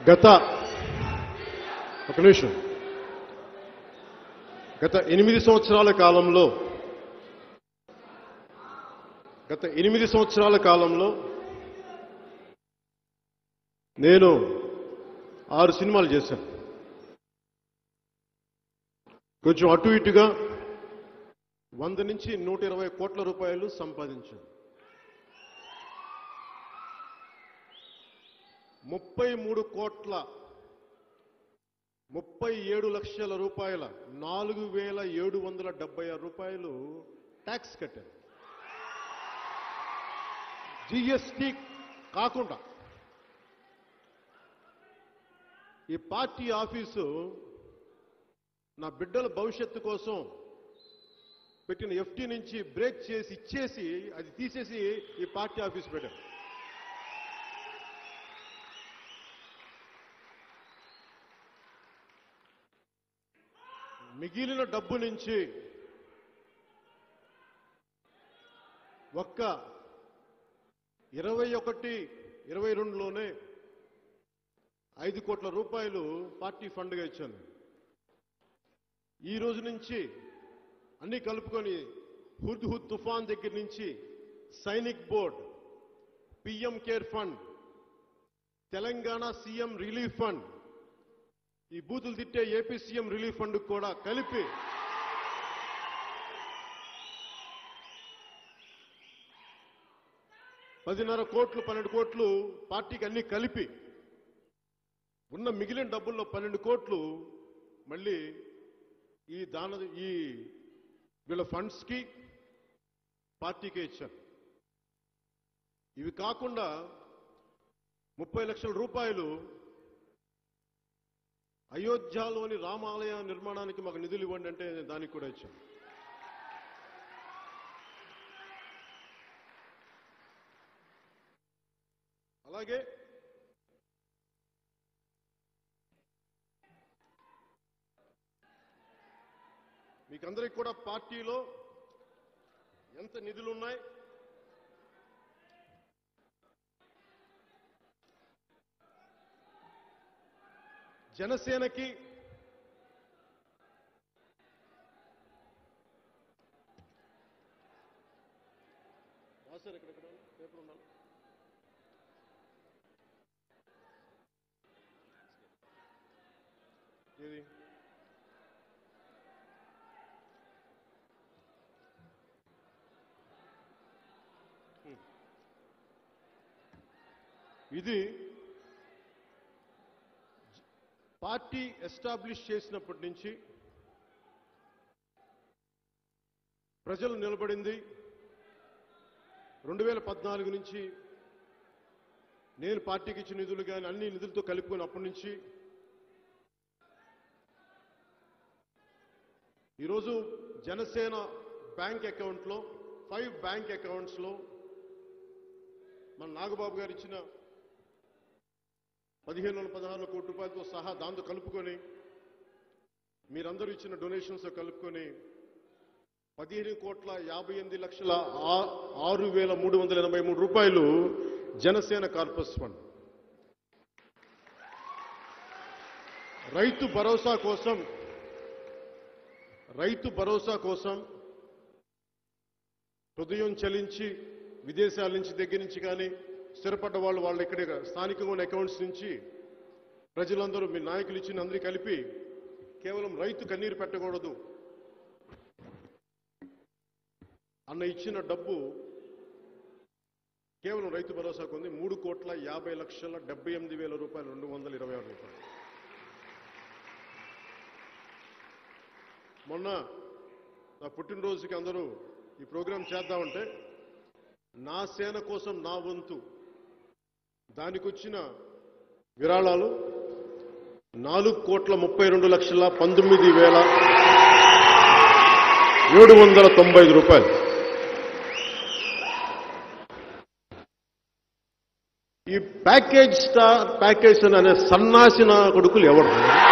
గత 8 సంవత్సరాల కాలంలో నేను 6 సినిమాలు చేశాను. కొంచెం అటు ఇటుగా 100 నుంచి 120 కోట్ల రూపాయలు సంపాదించాను. 37 లక్షల రూపాయల 4,776 రూపాయలు ట్యాక్స్ కట్టాను. జిఎస్టి కాకుండా ఈ పార్టీ ఆఫీసు నా బిడ్డల భవిష్యత్తు కోసం పెట్టిన ఎఫ్టీ నుంచి బ్రేక్ చేసి ఇచ్చేసి అది తీసేసి ఈ పార్టీ ఆఫీస్ పెట్టాను. మిగిలిన డబ్బు నుంచి ఒక్క 21-22లోనే 5 కోట్ల రూపాయలు పార్టీ ఫండ్గా ఇచ్చాను. ఈ రోజు నుంచి అన్ని కలుపుకొని హుద్ తుఫాన్ దగ్గర నుంచి Sainik board, PM cares fund, Telangana CM relief fund, ఈ బూతులు తిట్టే ఏపీ సీఎం రిలీఫ్ ఫండ్ కూడా కలిపి 10.5 కోట్లు 12 కోట్లు పార్టీకి అన్ని కలిపి ఉన్న మిగిలిన డబ్బుల్లో 12 కోట్లు మళ్ళీ ఈ వీళ్ళ ఫండ్స్కి పార్టీకే ఇచ్చారు. ఇవి కాకుండా 30 లక్షల రూపాయలు అయోధ్యలోని రామాలయ నిర్మాణానికి మాకు నిధులు ఇవ్వండి అంటే దానికి కూడా ఇచ్చాను. అలాగే మీకందరికి కూడా పార్టీలో ఎంత నిధులున్నాయి, జనసేనకి రాశారు ఇక్కడ పేపర్ ఉండాలి. ఏది ఇది పార్టీ ఎస్టాబ్లిష్ చేసినప్పటి నుంచి ప్రజలు నిలబడింది. 2014 నుంచి నేను పార్టీకి ఇచ్చిన నిధులు కానీ అన్ని నిధులతో కలుపుకున్నప్పటి నుంచి ఈరోజు జనసేన బ్యాంక్ అకౌంట్లో 5 బ్యాంక్ అకౌంట్స్లో మన నాగబాబు గారు ఇచ్చిన 15-16 కోట్ల రూపాయలతో సహా దాంతో కలుపుకొని మీరందరూ ఇచ్చిన డొనేషన్స్ కలుపుకొని 15,58,06,383 రూపాయలు జనసేన కార్పస్ ఫండ్, రైతు భరోసా కోసం హృదయం చలించి విదేశాల నుంచి దగ్గర నుంచి కానీ స్థిరపడ్డ వాళ్ళు ఇక్కడ స్థానికంగా ఉన్న అకౌంట్స్ నుంచి ప్రజలందరూ మీ నాయకులు ఇచ్చిన అందరికీ కలిపి కేవలం రైతు కన్నీరు పెట్టకూడదు అన్న ఇచ్చిన డబ్బు కేవలం రైతు భరోసాకు ఉంది. 3,50,78,226 రూపాయలు. మొన్న నా పుట్టినరోజుకి అందరూ ఈ ప్రోగ్రాం చేద్దామంటే నా సేన కోసం నా వంతు దానికి వచ్చిన విరాళాలు 4,32,19,795 రూపాయలు. ఈ ప్యాకేజ్ అనే సన్నాసిన కొడుకులు ఎవరు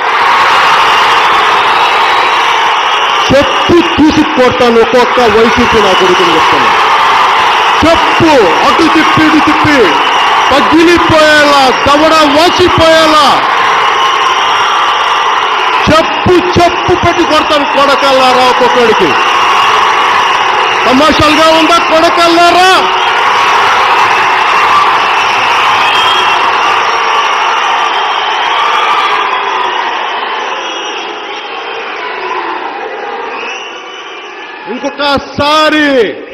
చెప్పు తీసుకొడతాను. ఒక్కొక్క వైసీపీ నా కొడుకుని చెప్తాను. చెప్పు అటు తిప్పి పగిలిపోయేలా, దవడ వాచిపోయేలా చెప్పు పెట్టి కొడతాను కొడకల్లారా. ఒక్కొక్కడికి తమాషాలుగా ఉందా కొడకల్లారా? ఇంకొకసారి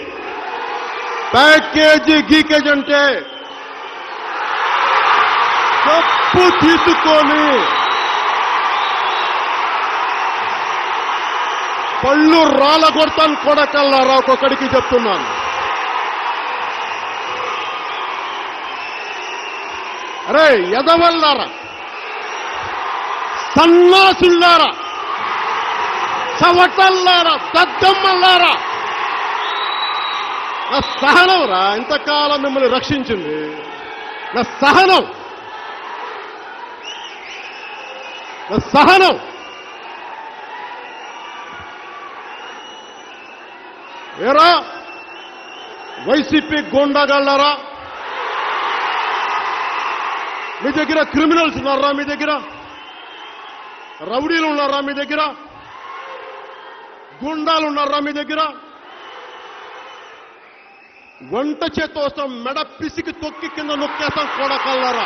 ప్యాకేజీ గీకేజ్ అంటే చెప్పు తీసుకొని పళ్ళు రాళ్ళ కొడతాను కొడకల్లారా. ఒక్కొక్కడికి చెప్తున్నాను. అరే ఎదవల్లారా, సన్నాసుల్లారా, చవటల్లారా, దద్దమ్మల్లారా, నా సహనం రా ఇంతకాలం మిమ్మల్ని రక్షించింది. నా సహనం ఏరా వైసీపీ గోండాగాళ్ళారా, మీ దగ్గర క్రిమినల్స్ ఉన్నారా? మీ దగ్గర రౌడీలు ఉన్నారా? మీ దగ్గర గుండాలు ఉన్నారా? మీ దగ్గర వంట చేత్తో వస్తాం, మెడ పిసికి తొక్కి కింద నొక్కేస్తాం కొడకల్లారా.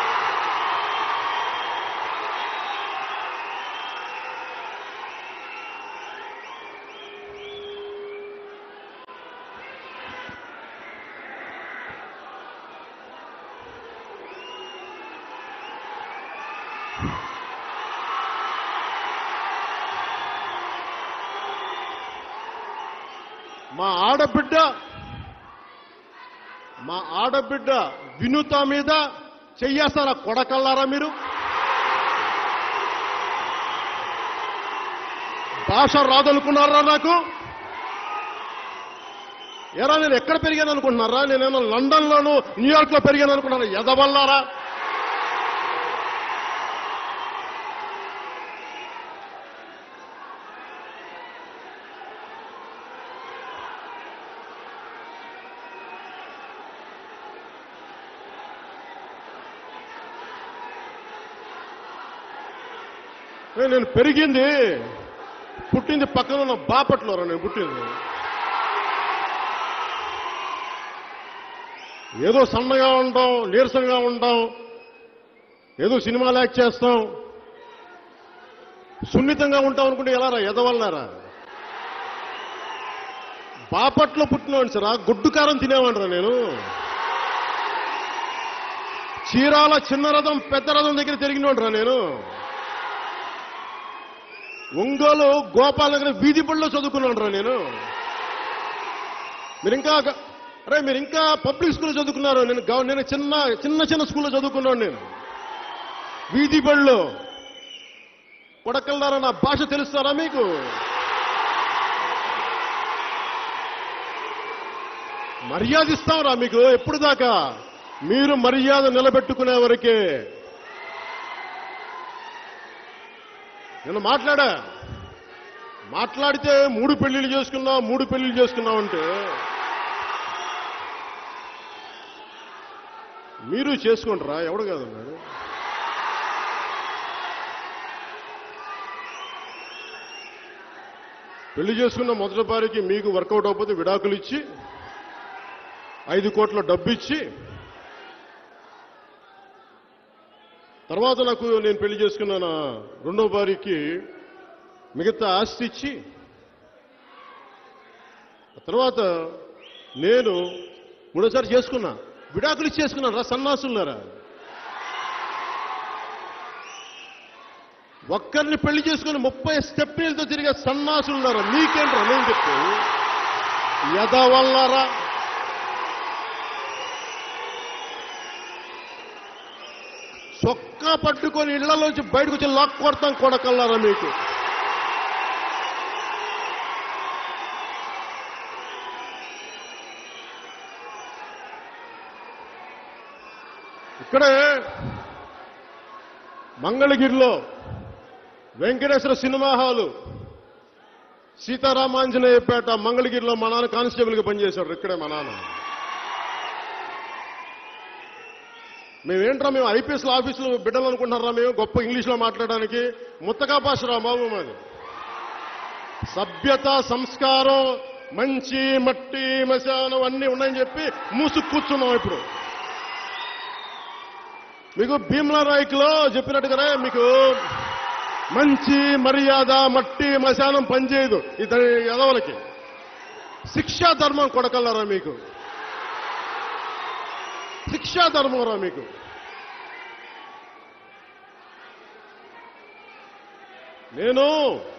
మా ఆడబిడ్డ వినుత మీద చెయ్యేస్తారా కొడకల్లారా? మీరు భాష రాదనుకున్నారా నాకు? ఎరా నేను ఎక్కడ పెరిగాను అనుకుంటున్నారా? నేనేమో లండన్లోను న్యూయార్క్ లో పెరిగాను అనుకున్నారా? ఎదవల్లారా? నేను పెరిగింది పుట్టింది పక్కన ఉన్న బాపట్లోరా. నేను పుట్టింది ఏదో సన్నగా ఉంటాం, నీరసంగా ఉంటాం, ఏదో సినిమాలు యాక్ట్ చేస్తాం, సున్నితంగా ఉంటాం అనుకుంటే ఎలా రా ఎదవల్లారా? బాపట్లో పుట్టినవాడిని సరా, గుడ్డు కారం తినేవాడిరా నేను. చీరాల చిన్న రథం పెద్ద రథం దగ్గర తిరిగినవాడిరా నేను. ఒంగోలు గోపాల్ నగర్ వీధి బడిలో చదువుకున్నాను రా నేను. మీరు ఇంకా పబ్లిక్ స్కూల్లో చదువుకున్నారు. నేను చిన్న స్కూల్లో చదువుకున్నాను. నేను వీధి బడిలో. కొడకల్లారా, నా భాష తెలుస్తారా మీకు? మర్యాద ఇస్తాంరా మీకు. ఎప్పుడు దాకా మీరు మర్యాద నిలబెట్టుకునే వరకే. నేను మాట్లాడితే 3 పెళ్లిళ్ళు చేసుకున్నావు అంటే మీరు చేసుకుంటారా? ఎవడు కాదన్నాడు? పెళ్లి చేసుకున్న మొదటి భార్యకి మీకు వర్కౌట్ అవ్వకపోతే విడాకులు ఇచ్చి 5 కోట్ల డబ్బు ఇచ్చి, తర్వాత నేను పెళ్లి చేసుకున్న నా రెండో భార్యకి మిగతా ఆస్తి ఇచ్చి, తర్వాత నేను మూడోసారి చేసుకున్నా, విడాకులు ఇచ్చి చేసుకున్నాను రా సన్నాసులారా. ఒక్కరిని పెళ్లి చేసుకుని 30 స్టెప్నీలతో తిరిగే సన్నాసులున్నారా? మీకేంట్రా నేను చెప్పి ఎదవల్లారా? చొక్కా పట్టుకొని ఇళ్లలోంచి బయటకు వచ్చి లాక్ కొడతాం కొడకల్లారా మీకు. ఇక్కడే మంగళగిరిలో వెంకటేశ్వర సినిమా హాలు, సీతారామాంజనేయపేట, మంగళగిరిలో మా నాన్న కానిస్టేబుల్గా పనిచేశాడు. ఇక్కడే మా నాన్న మేము ఐపీఎస్ల ఆఫీసులు బిడ్డలు అనుకుంటున్నారా? మేము గొప్ప ఇంగ్లీష్లో మాట్లాడడానికి ముత్తకా భాషరా బాబు మాది. సభ్యత, సంస్కారం, మంచి మట్టి మశానం అన్నీ ఉన్నాయని చెప్పి మూసుకు కూర్చున్నాం. ఇప్పుడు మీకు భీమ్లా నాయకులో చెప్పినట్టుగానే మీకు మంచి మర్యాద, మట్టి మశానం పనిచేయదు ఇతని ఎదవలకి. శిక్షా ధర్మం కొడకల్లారా మీకు, శిక్షా ధర్మం రా మీకు. నేను